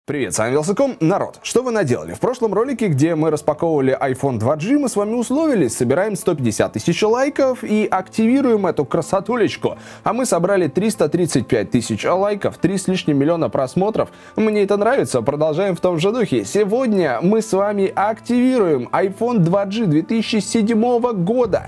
Привет, с вами Вилсаком. Народ, что вы наделали? В прошлом ролике, где мы распаковывали iPhone 2G, мы с вами условились, собираем 150 тысяч лайков и активируем эту красотулечку. А мы собрали 335 тысяч лайков, 3 с лишним миллиона просмотров. Мне это нравится, продолжаем в том же духе. Сегодня мы с вами активируем iPhone 2G 2007 года.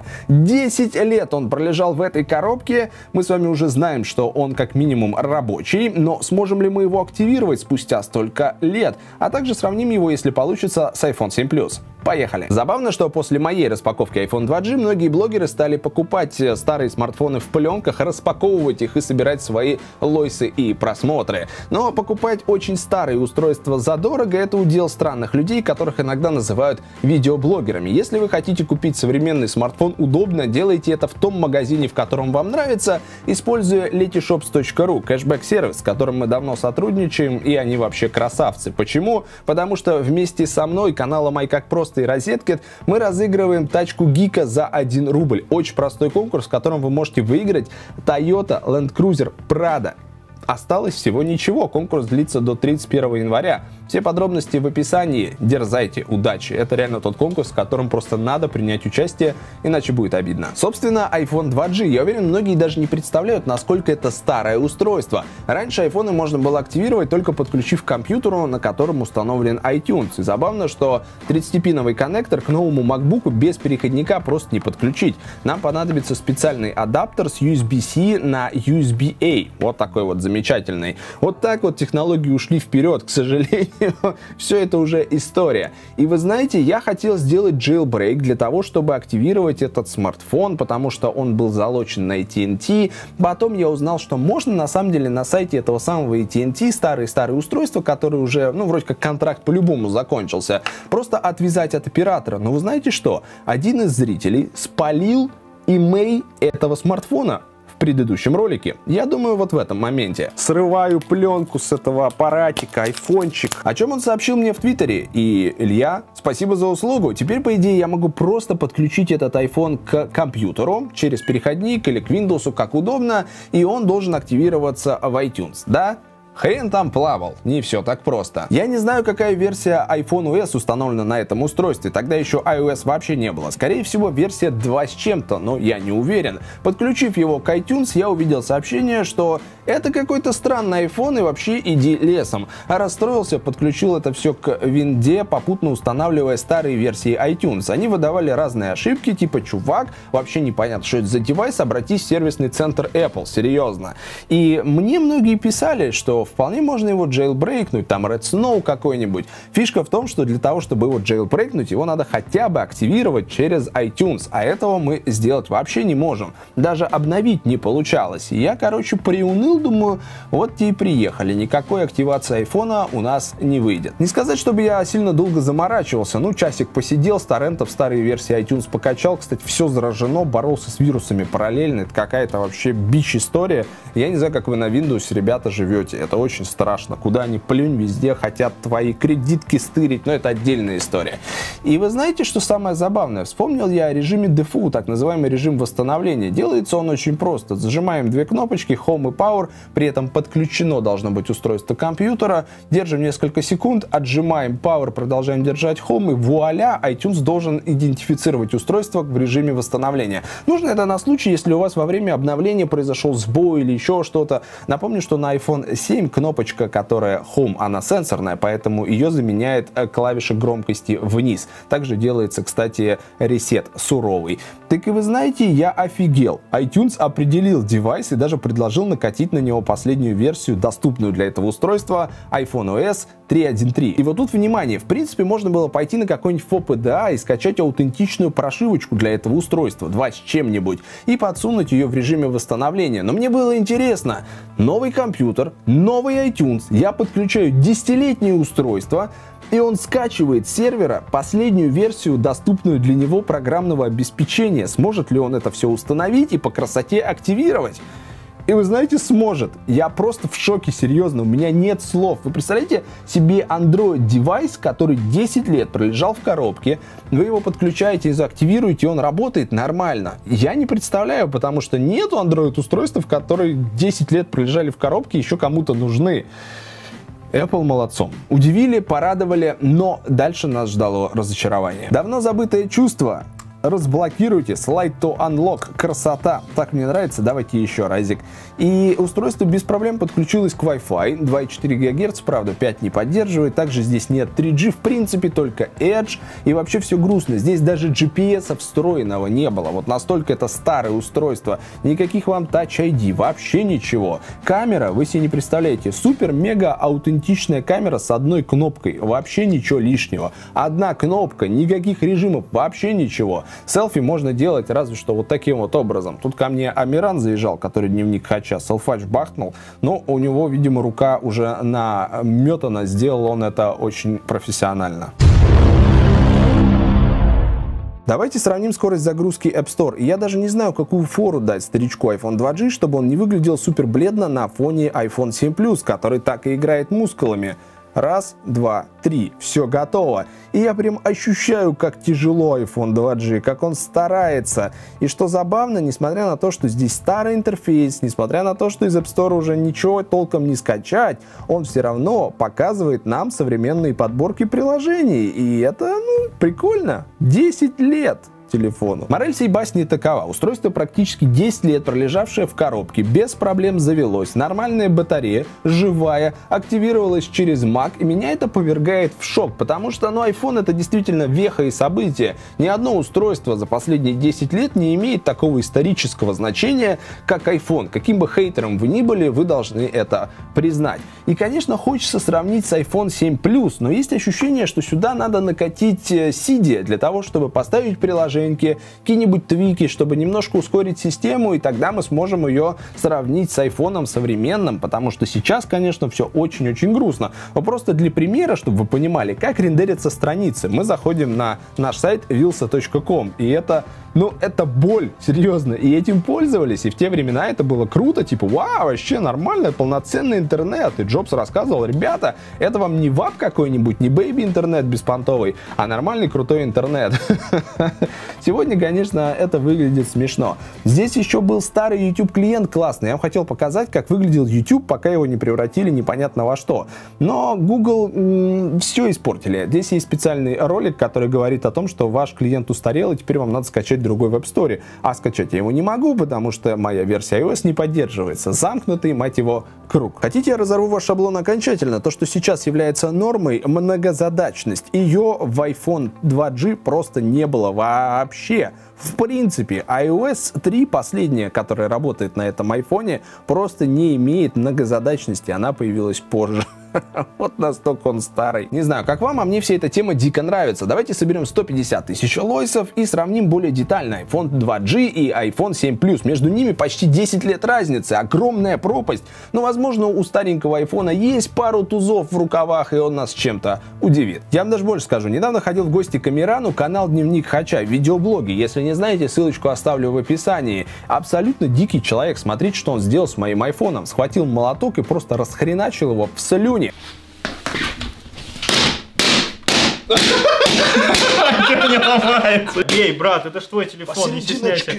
10 лет он пролежал в этой коробке. Мы с вами уже знаем, что он как минимум рабочий, но сможем ли мы его активировать спустя столько лет, а также сравним его, если получится, с iPhone 7 Plus. Поехали! Забавно, что после моей распаковки iPhone 2G многие блогеры стали покупать старые смартфоны в пленках, распаковывать их и собирать свои лойсы и просмотры. Но покупать очень старые устройства задорого — это удел странных людей, которых иногда называют видеоблогерами. Если вы хотите купить современный смартфон удобно, делайте это в том магазине, в котором вам нравится, используя letyshops.ru, кэшбэк-сервис, с которым мы давно сотрудничаем, и они вообще красавцы. Почему? Потому что вместе со мной, каналом iCakProsto и Розеткед, мы разыгрываем тачку Гика за 1 рубль. Очень простой конкурс, в котором вы можете выиграть Toyota Land Cruiser Prado. Осталось всего ничего, конкурс длится до 31 января. Все подробности в описании. Дерзайте, удачи. Это реально тот конкурс, в котором просто надо принять участие, иначе будет обидно. Собственно, iPhone 2G, я уверен, многие даже не представляют, насколько это старое устройство. Раньше айфоны можно было активировать, только подключив к компьютеру, на котором установлен iTunes. И забавно, что 30-пиновый коннектор к новому MacBook без переходника просто не подключить. Нам понадобится специальный адаптер с USB-C на USB-A. Вот такой вот замечательный. Вот так вот технологии ушли вперед, к сожалению. Все это уже история. И вы знаете, я хотел сделать jailbreak для того, чтобы активировать этот смартфон, потому что он был залочен на AT&T. Потом я узнал, что можно на самом деле на сайте этого самого AT&T старые устройства, которые уже, вроде как контракт по-любому закончился, просто отвязать от оператора. Но вы знаете что? Один из зрителей спалил имей этого смартфона в предыдущем ролике. Я думаю, вот в этом моменте. Срываю пленку с этого аппаратика, айфончик. О чем он сообщил мне в Твиттере. И, Илья, спасибо за услугу. Теперь, по идее, я могу просто подключить этот iPhone к компьютеру через переходник или к Windows, как удобно, и он должен активироваться в iTunes, да? Хрен там плавал, не все так просто. Я не знаю, какая версия iPhone OS установлена на этом устройстве, тогда еще iOS вообще не было. Скорее всего, версия 2 с чем-то, но я не уверен. Подключив его к iTunes, я увидел сообщение, что это какой-то странный iPhone и вообще иди лесом. А расстроился, подключил это все к винде, попутно устанавливая старые версии iTunes. Они выдавали разные ошибки, типа чувак, вообще непонятно, что это за девайс, обратись в сервисный центр Apple, серьезно. И мне многие писали, что вполне можно его jailbreakнуть, там Red Snow какой-нибудь. Фишка в том, что для того, чтобы его jailbreakнуть, его надо хотя бы активировать через iTunes, а этого мы сделать вообще не можем. Даже обновить не получалось. И я, приуныл, думаю, вот те и приехали. Никакой активации айфона у нас не выйдет. Не сказать, чтобы я сильно долго заморачивался. Часик посидел, с торрентов старые версии iTunes покачал. Кстати, все заражено, боролся с вирусами параллельно. Это какая-то вообще бич история. Я не знаю, как вы на Windows, ребята, живете. Это очень страшно. Куда ни плюнь, везде хотят твои кредитки стырить, но это отдельная история. И вы знаете, что самое забавное? Вспомнил я о режиме Default, так называемый режим восстановления. Делается он очень просто. Зажимаем две кнопочки Home и Power, при этом подключено должно быть устройство компьютера. Держим несколько секунд, отжимаем Power, продолжаем держать Home, и вуаля, iTunes должен идентифицировать устройство в режиме восстановления. Нужно это на случай, если у вас во время обновления произошел сбой или еще что-то. Напомню, что на iPhone 7 кнопочка, которая Home, она сенсорная, поэтому ее заменяет клавиша громкости вниз. Также делается, кстати, ресет суровый. Так и вы знаете, я офигел. iTunes определил девайс и даже предложил накатить на него последнюю версию, доступную для этого устройства, iPhone OS 3.1.3. И вот тут внимание, в принципе, можно было пойти на какой-нибудь FOPDA и скачать аутентичную прошивочку для этого устройства, 2 с чем-нибудь, и подсунуть ее в режиме восстановления. Но мне было интересно. Новый компьютер, новый iTunes, я подключаю 10-летнее устройство, и он скачивает с сервера последнюю версию, доступную для него программного обеспечения. Сможет ли он это все установить и по красоте активировать? И вы знаете, сможет. Я просто в шоке, серьезно, у меня нет слов. Вы представляете себе Android-девайс, который 10 лет пролежал в коробке, вы его подключаете и заактивируете, и он работает нормально. Я не представляю, потому что нету Android-устройств, которые 10 лет пролежали в коробке, еще кому-то нужны. Apple молодцом. Удивили, порадовали, но дальше нас ждало разочарование. Давно забытое чувство. Разблокируйте Slide to Unlock. Красота. Так мне нравится, давайте еще разик. И устройство без проблем подключилось к Wi-Fi. 2,4 ГГц, правда, 5 не поддерживает. Также здесь нет 3G, в принципе, только Edge. И вообще все грустно. Здесь даже GPS встроенного не было. Вот настолько это старое устройство. Никаких вам Touch ID, вообще ничего. Камера, вы себе не представляете, супер-мега аутентичная камера с одной кнопкой. Вообще ничего лишнего. Одна кнопка, никаких режимов, вообще ничего. Селфи можно делать разве что вот таким вот образом. Тут ко мне Амиран заезжал, который дневник Хача, селфач бахнул, но у него, видимо, рука уже наметана, сделал он это очень профессионально. Давайте сравним скорость загрузки App Store. И я даже не знаю, какую фору дать старичку iPhone 2G, чтобы он не выглядел супер бледно на фоне iPhone 7 Plus, который так и играет мускулами. Раз, два, три. Все готово. И я прям ощущаю, как тяжело iPhone 2G, как он старается. И что забавно, несмотря на то, что здесь старый интерфейс, несмотря на то, что из App Store уже ничего толком не скачать, он все равно показывает нам современные подборки приложений. И это, прикольно. 10 лет телефону. Мораль сей басни такова. Устройство практически 10 лет пролежавшее в коробке, без проблем завелось, нормальная батарея, живая, активировалась через Mac, и меня это повергает в шок, потому что, iPhone это действительно веха и событие. Ни одно устройство за последние 10 лет не имеет такого исторического значения, как iPhone. Каким бы хейтером вы ни были, вы должны это признать. И, конечно, хочется сравнить с iPhone 7 Plus, но есть ощущение, что сюда надо накатить Cydia для того, чтобы поставить приложение, какие-нибудь твики, чтобы немножко ускорить систему, и тогда мы сможем ее сравнить с айфоном современным, потому что сейчас, конечно, все очень-очень грустно. Но просто для примера, чтобы вы понимали, как рендерятся страницы, мы заходим на наш сайт vilsa.com, и это боль, серьезно. И этим пользовались, и в те времена это было круто, типа, вау, вообще нормальный, полноценный интернет. И Джобс рассказывал, ребята, это вам не вап какой-нибудь, не бэйби-интернет беспонтовый, а нормальный крутой интернет. Сегодня, конечно, это выглядит смешно. Здесь еще был старый YouTube-клиент классный. Я вам хотел показать, как выглядел YouTube, пока его не превратили непонятно во что. Но Google все испортили. Здесь есть специальный ролик, который говорит о том, что ваш клиент устарел, и теперь вам надо скачать другой в App Store. А скачать я его не могу, потому что моя версия iOS не поддерживается. Замкнутый, мать его, круг. Хотите, я разорву ваш шаблон окончательно? То, что сейчас является нормой, многозадачность. Ее в iPhone 2G просто не было вообще. В принципе, iOS 3, последняя, которая работает на этом айфоне, просто не имеет многозадачности. Она появилась позже. Вот настолько он старый. Не знаю, как вам, а мне вся эта тема дико нравится. Давайте соберем 150 тысяч лойсов и сравним более детально iPhone 2G и iPhone 7 Plus. Между ними почти 10 лет разницы, огромная пропасть. Но, возможно, у старенького айфона есть пару тузов в рукавах, и он нас чем-то удивит. Я вам даже больше скажу. Недавно ходил в гости к Амирану, канал Дневник Хача, видеоблоги. Если не знаете, ссылочку оставлю в описании. Абсолютно дикий человек. Смотрите, что он сделал с моим айфоном. Схватил молоток и просто расхреначил его в слюни. Ничего не ломается. Эй, брат, это ж твой телефон, не стесняйся.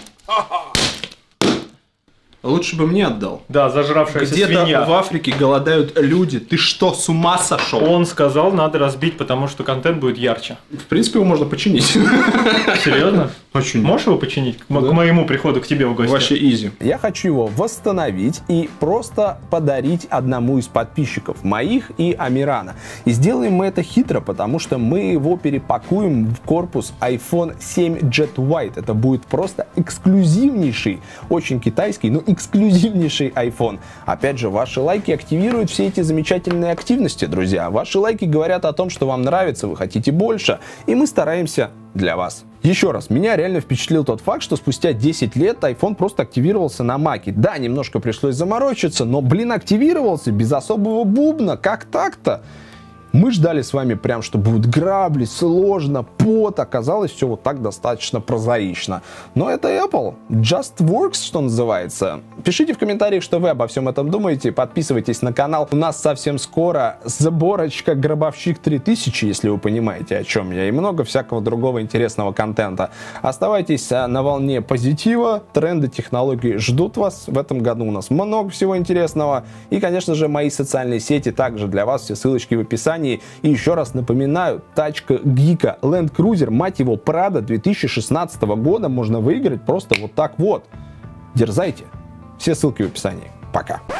Лучше бы мне отдал. Да, зажравшаяся Где-то свинья. в Африке голодают люди. Ты что, с ума сошел? Он сказал, надо разбить, потому что контент будет ярче. В принципе, его можно починить. Серьезно? Очень. Можешь его починить? К моему приходу к тебе в гости. Вообще изи. Я хочу его восстановить и просто подарить одному из подписчиков, моих и Амирана. И сделаем мы это хитро, потому что мы его перепакуем в корпус iPhone 7 Jet White. Это будет просто эксклюзивнейший, очень китайский, но эксклюзивнейший iPhone. Опять же, ваши лайки активируют все эти замечательные активности, друзья. Ваши лайки говорят о том, что вам нравится, вы хотите больше, и мы стараемся для вас. Еще раз, меня реально впечатлил тот факт, что спустя 10 лет iPhone просто активировался на Маке. Да, немножко пришлось заморочиться, но, активировался без особого бубна. Как так-то? Мы ждали с вами прям, что будут грабли, сложно, пот. Оказалось, все вот так достаточно прозаично. Но это Apple. Just works, что называется. Пишите в комментариях, что вы обо всем этом думаете. Подписывайтесь на канал. У нас совсем скоро заборочка Гробовщик 3000, если вы понимаете, о чем я. И много всякого другого интересного контента. Оставайтесь на волне позитива. Тренды технологий ждут вас. В этом году у нас много всего интересного. И, конечно же, мои социальные сети также для вас. Все ссылочки в описании. И еще раз напоминаю, тачка Гика Land Cruiser, мать его, Prado 2016 года можно выиграть просто вот так вот. Дерзайте. Все ссылки в описании. Пока.